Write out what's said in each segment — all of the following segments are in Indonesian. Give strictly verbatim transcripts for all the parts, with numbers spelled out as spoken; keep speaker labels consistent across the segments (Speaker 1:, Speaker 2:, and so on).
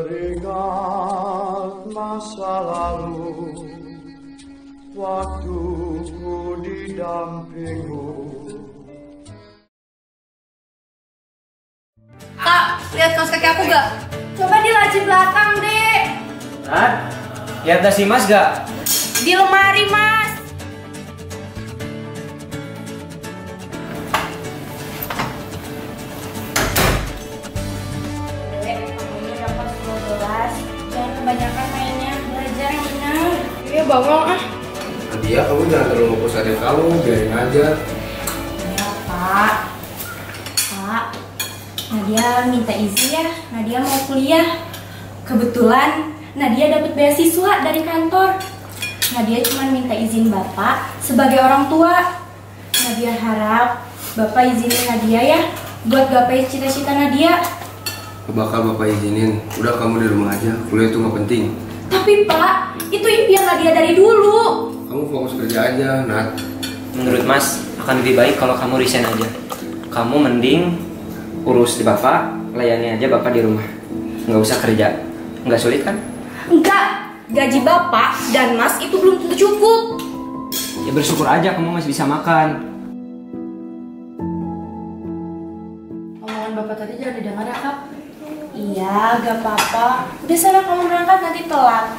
Speaker 1: Teringat masa lalu, waktu ku didampingmu.
Speaker 2: Kak, lihat kaos kaki aku gak? Coba di laci belakang deh.
Speaker 3: Nat, lihat tas Mas gak?
Speaker 2: Di lemari, Mas. Jangan kebanyakan mainnya, belajar yang benar. Iya bawang ah.
Speaker 4: Nadia, kamu jangan terlalu fokus adik kamu, biarin aja.
Speaker 2: Ya Pak. Pak, Nadia minta izin ya. Nadia mau kuliah. Kebetulan Nadia dapat beasiswa dari kantor. Nadia cuma minta izin Bapak sebagai orang tua. Nadia harap Bapak izinin Nadia ya buat gapai cita-cita Nadia.
Speaker 4: Bakal Bapak izinin, udah kamu di rumah aja, kuliah itu nggak penting.
Speaker 2: Tapi Pak, itu impian Nadia dari dulu.
Speaker 4: Kamu fokus kerja aja, Nat.
Speaker 3: Menurut Mas, akan lebih baik kalau kamu resign aja. Kamu mending urus di Bapak, layani aja Bapak di rumah. Nggak usah kerja, nggak sulit kan?
Speaker 2: Enggak, gaji Bapak dan Mas itu belum tentu cukup.
Speaker 3: Ya bersyukur aja kamu masih bisa makan.
Speaker 2: Omongan Bapak tadi jangan didengar ya Kak. Iya, gak apa-apa. Udah sana kamu berangkat, nanti telat.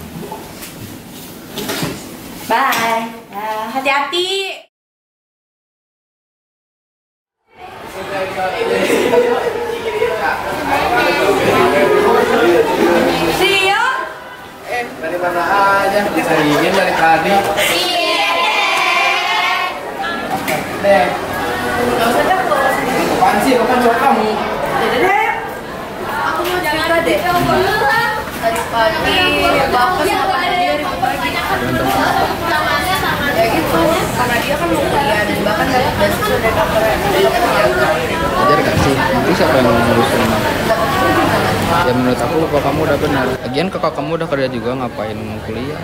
Speaker 2: Bye. Nah, hati-hati. Rio?
Speaker 4: Eh, dari mana aja? Bisa izin dari tadi.
Speaker 2: Iya.
Speaker 4: Deh,
Speaker 2: Gak usah dah, kalau sendiri.
Speaker 4: apaan sih? Kapan coba kamu?
Speaker 2: Jadi deh. Aku mau cerita deh. Tadi pagi, Bapak sama Nadia ribut lagi. Ya gitu, karena dia kan mau kuliah dan bahkan dapat beasiswa dari kantor dari kerja.
Speaker 4: Ajar gak sih? Nanti siapa yang ngurus rumah? Ya menurut aku bapak kamu udah benar. Lagian kakak kamu udah kerja juga, ngapain kuliah?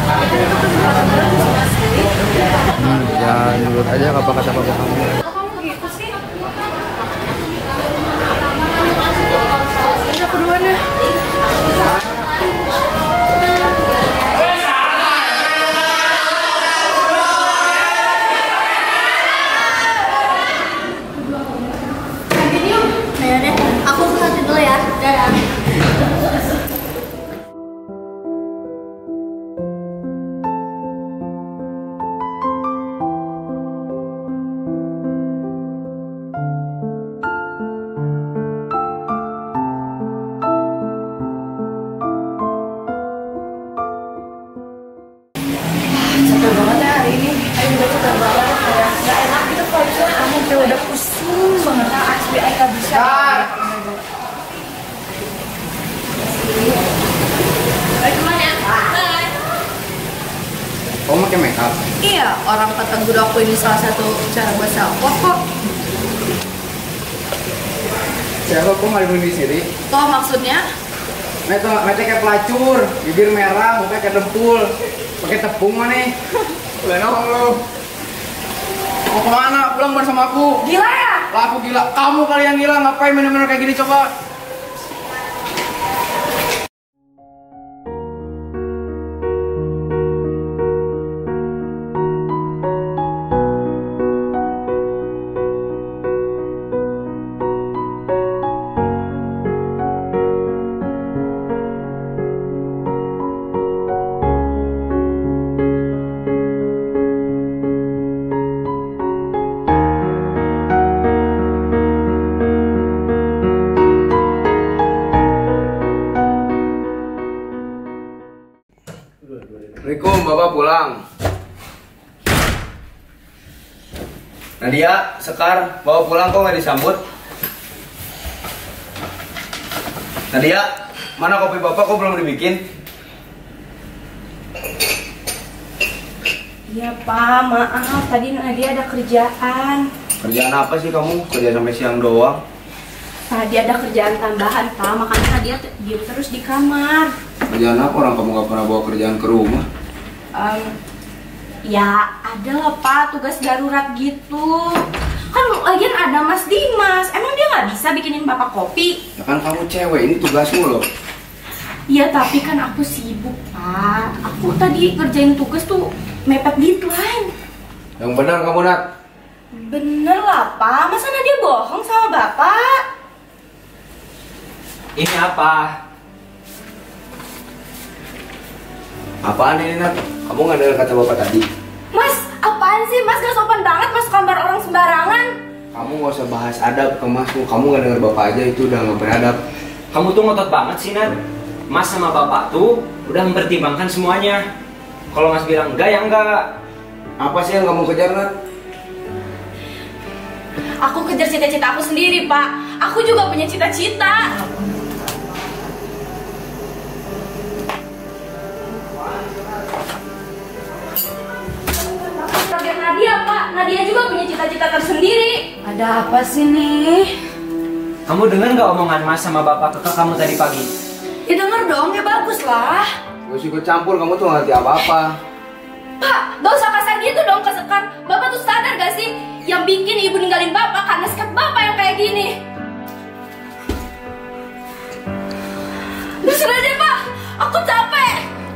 Speaker 4: Hmm, ya nurut aja apa kata bapak kamu.
Speaker 2: Kok kamu gitu sih? Udah kedua deh. Ayo deh, aku ke kantin dulu ya. Dadah. Capek banget ya hari ini. Ayo udah capek banget. Kayak nggak enak gitu kalau misalnya kamu kayak udah pusing banget. Nah, asli Aika bisa. Bye teman ya. Bye.
Speaker 4: Kamu pakai make up?
Speaker 2: Iya, orang kata guru aku ini salah satu cara buat self love kok.
Speaker 4: Siapa kok nggak dibeli sendiri?
Speaker 2: Toh maksudnya?
Speaker 4: Mete, mete kayak pelacur, bibir merah, muka kayak dempul, pakai tepung mana? Udah nongol lu. Mau kemana? Pulang bareng sama aku.
Speaker 2: Gila ya?
Speaker 4: Lah aku gila. Kamu kali yang gila, ngapain bener-bener kayak gini coba? Assalamualaikum, Bapak pulang. Nadia, Sekar, bawa pulang kok nggak disambut? Nadia, mana kopi Bapak kok belum dibikin?
Speaker 2: Iya Pak, maaf tadi Nadia ada kerjaan.
Speaker 4: Kerjaan apa sih kamu? Kerja sampai siang doang?
Speaker 2: Tadi ada kerjaan tambahan Pak, makanya Nadia diem terus di kamar.
Speaker 4: Kerjaan apa? Orang kamu nggak pernah bawa kerjaan ke rumah?
Speaker 2: Um, ya ada lah Pak, tugas darurat gitu. Kan lagian ada Mas Dimas, emang dia nggak bisa bikinin Bapak kopi?
Speaker 4: Ya kan kamu cewek, ini tugasmu loh.
Speaker 2: Iya, tapi kan aku sibuk, Pak. Aku tadi kerjain tugas tuh mepet deadline.
Speaker 4: Yang benar kamu, Nat.
Speaker 2: Bener lah, Pak. Masa Nadia bohong sama Bapak?
Speaker 3: Ini apa?
Speaker 4: Apaan ini, Nat? Kamu nggak dengar kata bapak tadi?
Speaker 2: Mas, apaan sih? Mas gak sopan banget masuk kamar orang sembarangan.
Speaker 4: Kamu nggak usah bahas adab ke masmu. Kamu nggak dengar bapak aja, itu udah nggak beradab.
Speaker 3: Kamu tuh ngotot banget sih, Nat. Mas sama bapak tuh udah mempertimbangkan semuanya. Kalau Mas bilang enggak, ya enggak.
Speaker 4: Apa sih yang kamu kejar, Nat?
Speaker 2: Aku kejar cita-cita aku sendiri, Pak. Aku juga punya cita-cita. Target Nadia, Pak. Nadia juga punya cita-cita tersendiri. Ada apa sih nih?
Speaker 3: Kamu dengar nggak omongan Mas sama bapak kakak kamu tadi pagi?
Speaker 2: Ya denger dong, ya bagus lah.
Speaker 4: Gak usah ikut campur, kamu tuh nggak ngerti apa-apa.
Speaker 2: Pak, gak usah kasar gitu dong ke Sekar. Bapak tuh sadar gak sih yang bikin ibu ninggalin bapak karena sikap bapak yang kayak gini? Udah sudah deh, Pak. Aku capek.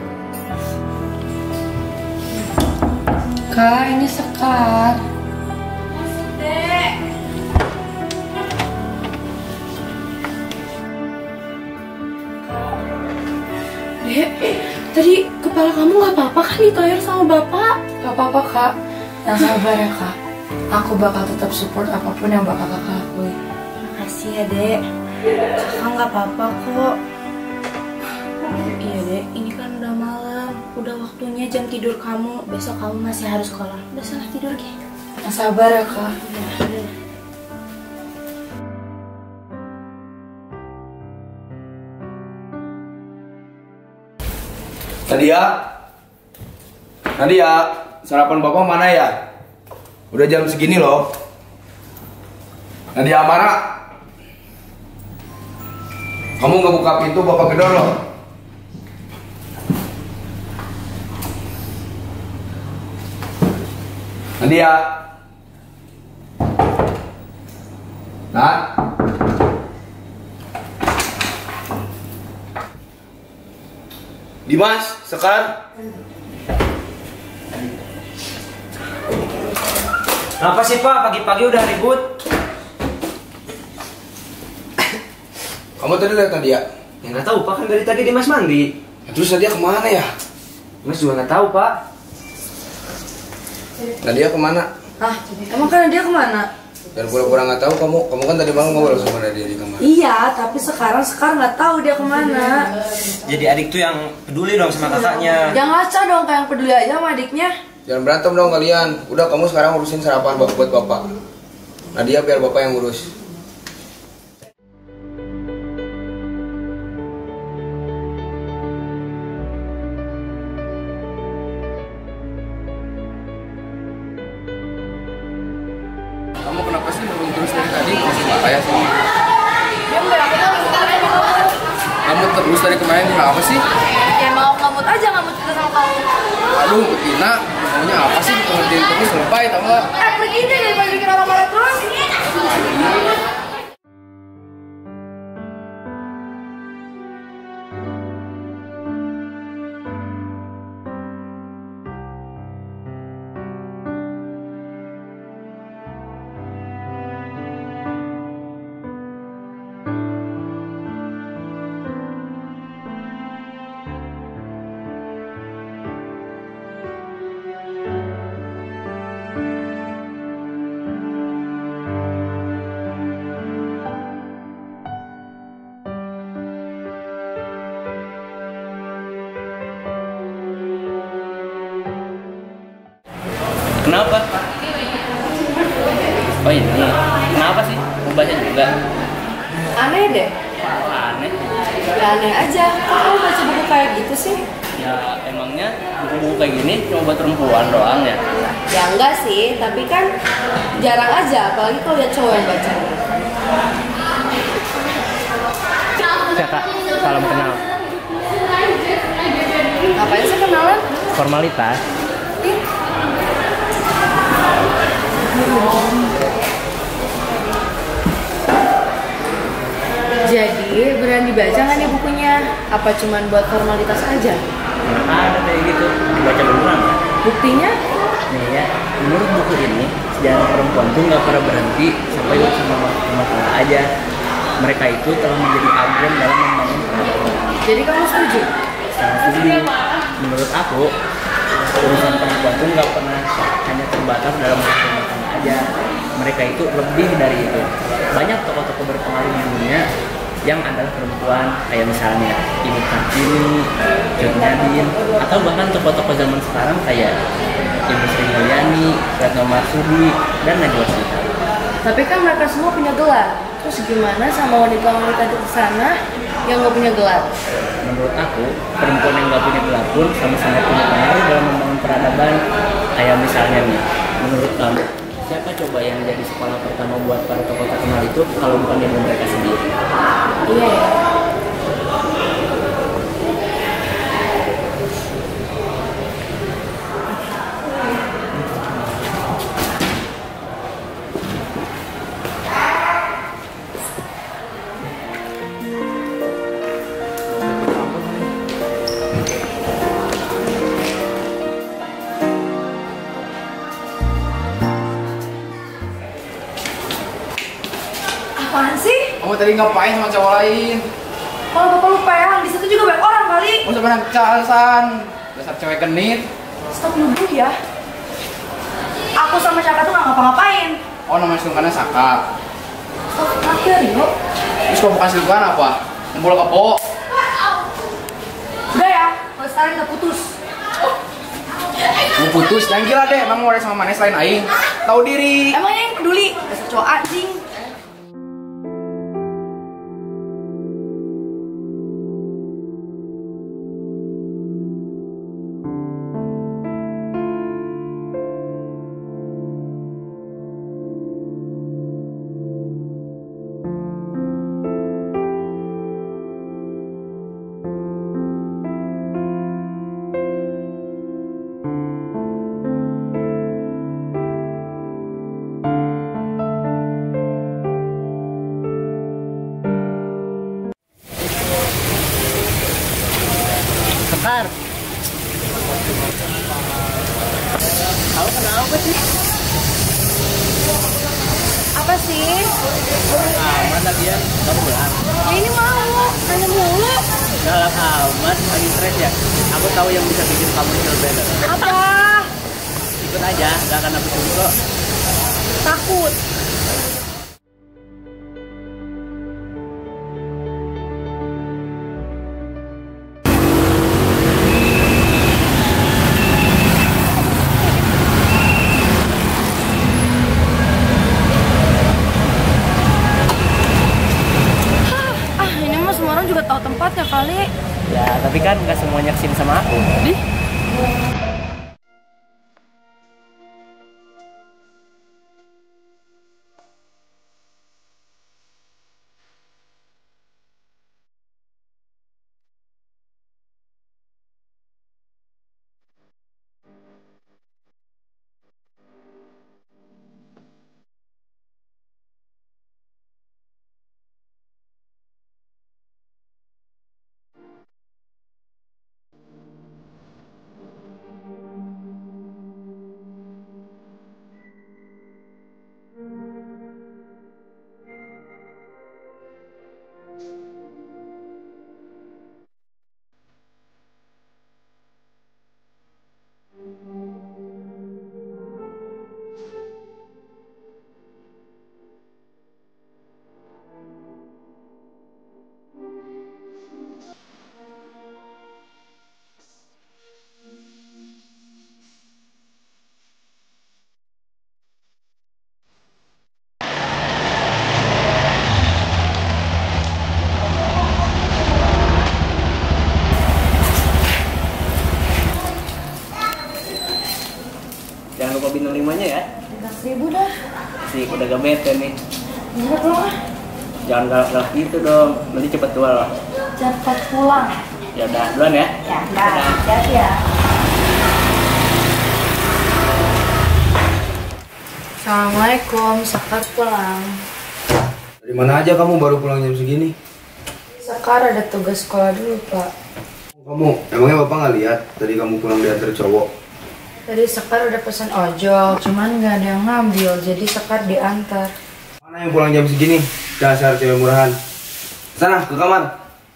Speaker 5: Kak, ini Sekar.
Speaker 2: Dek. Dek, tadi kepala kamu gak apa-apa kan ditoyor sama bapak?
Speaker 5: Gak apa-apa, Kak. Yang sabar ya, Kak. Aku bakal tetap support apapun yang bakal Kakak lakuin.
Speaker 2: Makasih ya, Dek. Kakak gak apa-apa kok. Iya, Dek. Ini kan udah malam. Udah waktunya jam tidur kamu. Besok kamu masih harus sekolah. Udah sana tidur, Ki.
Speaker 5: Yang sabar ya, Kak.
Speaker 2: Udah.
Speaker 4: Nadia, Nadia, sarapan bapak mana ya? Udah jam segini loh. Nadia Amara, kamu nggak buka pintu, bapak gedor loh. Nadia, Nat. Dimas, Sekar.
Speaker 3: Kenapa sih Pak, pagi-pagi udah ribut?
Speaker 4: Kamu tadi lihat Nadia?
Speaker 3: Ya nggak tahu Pak, kan dari tadi Dimas mandi.
Speaker 4: Terus Nadia kemana ya?
Speaker 3: Mas juga nggak tahu Pak.
Speaker 4: Nadia kemana?
Speaker 5: Hah? Emang kan dia kemana?
Speaker 4: Dan pura-pura nggak tahu kamu. Kamu kan tadi malam ngobrol sama Nadia di kamar.
Speaker 5: Iya, tapi sekarang Sekar nggak tahu dia kemana.
Speaker 3: Jadi adik tuh yang peduli dong sama kakaknya.
Speaker 5: Jangan ngaca dong, kayak yang peduli aja sama adiknya.
Speaker 4: Jangan berantem dong kalian. Udah kamu sekarang urusin sarapan buat buat bapak. Nadia biar bapak yang urus. Kamu kenapa sih belum terus dari tadi? Masih marah ya sama aku? Kamu terus dari kemarin kenapa sih?
Speaker 5: Ya mau ngamut aja, ngamut juga sama kamu.
Speaker 4: Aduh, Tina, maunya apa sih? Ngertiin terus lebay tau gak?
Speaker 5: Eh, pergi deh daripada bikin orang marah terus.
Speaker 6: Kenapa? Oh ini, kenapa sih? Mau baca juga?
Speaker 5: Aneh deh.
Speaker 6: Aneh.
Speaker 5: Ya aneh aja. Kok kamu baca buku kayak gitu sih?
Speaker 6: Ya emangnya buku-buku kayak gini cuma buat perempuan doang ya?
Speaker 5: Ya enggak sih, tapi kan jarang aja, apalagi kalau lihat cowok yang baca.
Speaker 6: Ya kak, salam kenal.
Speaker 5: Ngapain sih kenalan?
Speaker 6: Formalitas.
Speaker 5: Jadi beneran dibaca nggak nih bukunya? Apa cuman buat formalitas aja?
Speaker 6: Nah, ada kayak gitu, dibaca beneran kan?
Speaker 5: Buktinya?
Speaker 6: Nih ya, menurut buku ini, sejarah perempuan tuh nggak pernah berhenti sampai sama rumah tangga aja. Mereka itu telah menjadi agen dalam membangun peradaban.
Speaker 5: Jadi kamu setuju?
Speaker 6: Sangat setuju. Menurut aku, urusan perempuan tuh nggak pernah hanya terbatas dalam rumah tangga aja. Mereka itu lebih dari itu. Banyak tokoh-tokoh berpengaruh di dunia yang adalah perempuan, kayak misalnya Ibu Kartini, Cut Nyadin, atau bahkan tokoh-tokoh zaman sekarang kayak Ibu Sri Mulyani, Retno Marsudi, dan Najwa Shihab.
Speaker 5: Tapi kan mereka semua punya gelar. Terus gimana sama wanita-wanita di sana yang nggak punya gelar?
Speaker 6: Menurut aku, perempuan yang nggak punya gelar pun sama-sama punya pengaruh dalam membangun peradaban. Kayak misalnya nih, menurut kamu, siapa coba yang jadi sekolah pertama buat para tokoh terkenal itu kalau bukan ibu mereka sendiri?
Speaker 5: Iya ya.
Speaker 2: Apaan sih?
Speaker 4: Kamu tadi ngapain sama cowok lain?
Speaker 2: Kalau bapak lupa ya, di situ juga banyak orang kali.
Speaker 4: Kamu sebenarnya calasan. Dasar cewek genit.
Speaker 2: Stop nuduh ya. Aku sama Syaka tuh nggak ngapa-ngapain.
Speaker 4: Oh, namanya selingkuhannya Saka.
Speaker 2: Stop terakhir yuk.
Speaker 4: Terus kalau bukan selingkuhan apa? Ngumpul kepo.
Speaker 2: Udah ya, kalau sekarang kita putus.
Speaker 4: Mau putus, jangan gila deh. Emang mau ada sama manis lain aing. Tahu diri.
Speaker 2: Emangnya yang peduli? Dasar cowok anjing.
Speaker 6: Sekar. Kamu kenapa sih?
Speaker 2: Apa sih?
Speaker 6: Amat lagian, kamu bilang.
Speaker 2: Ya ini mau, nanya mulu.
Speaker 6: Galak amat, lagi stres ya. Aku tahu yang bisa bikin kamu feel better.
Speaker 2: Apa?
Speaker 6: Ikut aja, gak akan aku suruh kok.
Speaker 2: Takut. Juga tahu tempatnya kali.
Speaker 6: Ya, tapi kan gak semuanya kesini sama aku.
Speaker 2: Di?
Speaker 6: Jangan lupa bintang limanya ya.
Speaker 5: Tiga ribu dah.
Speaker 6: Sih, udah gak bete nih.
Speaker 5: Ingat dong ah.
Speaker 6: Jangan galak-galak gitu dong, nanti cepet tua loh.
Speaker 5: Cepat pulang.
Speaker 6: Ya udah, duluan ya.
Speaker 5: Ya, dah. Hati-hati ya. Assalamualaikum, Sakar pulang.
Speaker 1: Dari mana aja kamu baru pulang jam segini?
Speaker 5: Sekar ada tugas sekolah dulu, Pak.
Speaker 7: Kamu, emangnya Bapak nggak lihat tadi kamu pulang diantar cowok?
Speaker 5: Tadi Sekar udah pesan ojol, cuman nggak ada yang ngambil, jadi Sekar diantar.
Speaker 7: Mana yang pulang jam segini? Dasar cewek murahan. Sana, ke kamar.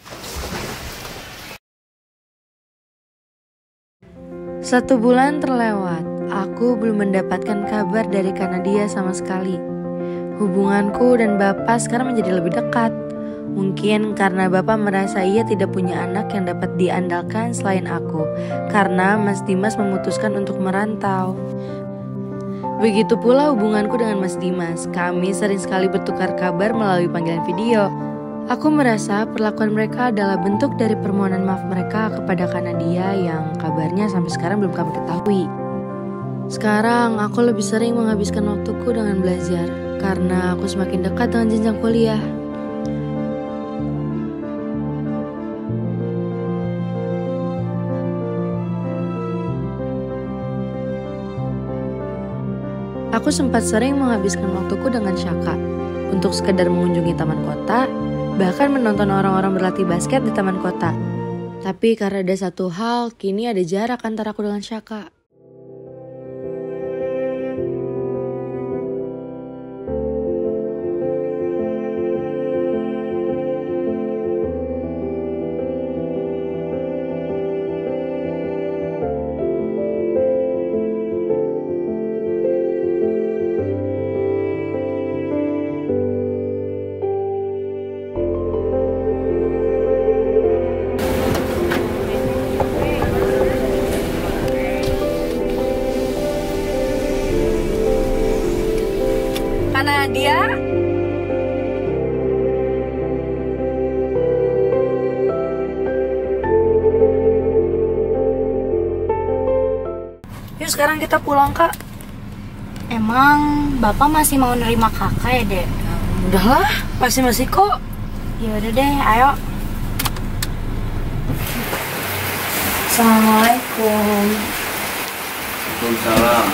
Speaker 8: Satu bulan terlewat, aku belum mendapatkan kabar dari Kanadia sama sekali. Hubunganku dan Bapak sekarang menjadi lebih dekat. Mungkin karena Bapak merasa ia tidak punya anak yang dapat diandalkan selain aku, karena Mas Dimas memutuskan untuk merantau. Begitu pula hubunganku dengan Mas Dimas. Kami sering sekali bertukar kabar melalui panggilan video. Aku merasa perlakuan mereka adalah bentuk dari permohonan maaf mereka kepada Kanadia yang kabarnya sampai sekarang belum kami ketahui. Sekarang aku lebih sering menghabiskan waktuku dengan belajar, karena aku semakin dekat dengan jenjang kuliah. Aku sempat sering menghabiskan waktuku dengan Syaka untuk sekedar mengunjungi taman kota, bahkan menonton orang-orang berlatih basket di taman kota. Tapi karena ada satu hal, kini ada jarak antara aku dengan Syaka. Kanadia?
Speaker 2: Yuk sekarang kita pulang, Kak. Emang Bapak masih mau nerima kakak ya, Dek?
Speaker 5: Udahlah, masih-masih kok.
Speaker 2: Ya udah deh, ayo. Assalamualaikum.
Speaker 7: Waalaikumsalam.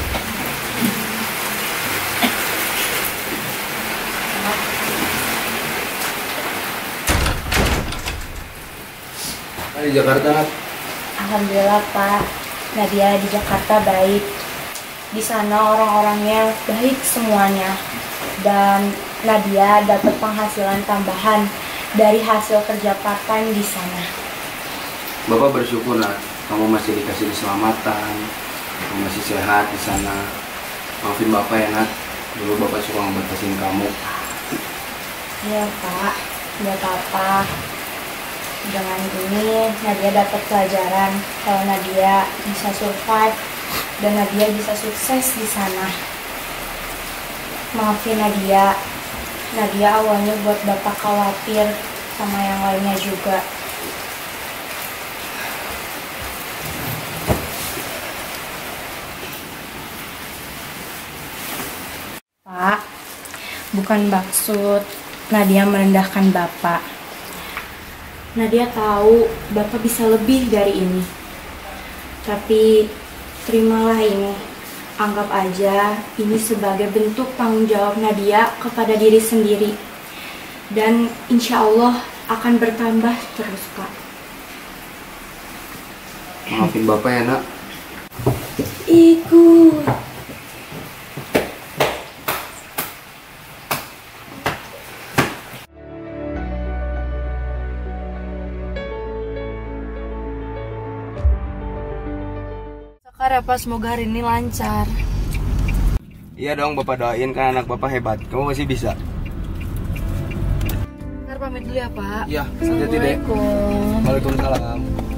Speaker 7: Di Jakarta, Nat?
Speaker 2: Alhamdulillah, Pak. Nadia di Jakarta baik. Di sana orang-orangnya baik semuanya. Dan Nadia dapat penghasilan tambahan dari hasil kerja part-time di sana.
Speaker 7: Bapak bersyukur, Nat. Kamu masih dikasih keselamatan, kamu masih sehat di sana. Maafin Bapak ya, Nat. Dulu Bapak suka ngebatasin kamu.
Speaker 2: Iya, Pak. Nggak apa-apa. Dengan ini Nadia dapat pelajaran kalau Nadia bisa survive dan Nadia bisa sukses di sana. Maafin Nadia. Nadia awalnya buat Bapak khawatir sama yang lainnya juga. Pak, bukan maksud Nadia merendahkan Bapak. Nadia tahu Bapak bisa lebih dari ini. Tapi terimalah ini. Anggap aja ini sebagai bentuk tanggung jawab Nadia kepada diri sendiri. Dan insya Allah akan bertambah terus, Pak.
Speaker 7: Maafin Bapak ya, Nak.
Speaker 2: Ikut.
Speaker 5: Apa semoga hari ini lancar.
Speaker 7: Iya dong, Bapak doain, kan anak Bapak hebat. Kamu masih bisa.
Speaker 5: Ntar pamit dulu ya, Pak.
Speaker 7: Iya, hati-hati, Dek.
Speaker 5: Assalamualaikum.
Speaker 7: Waalaikumsalam.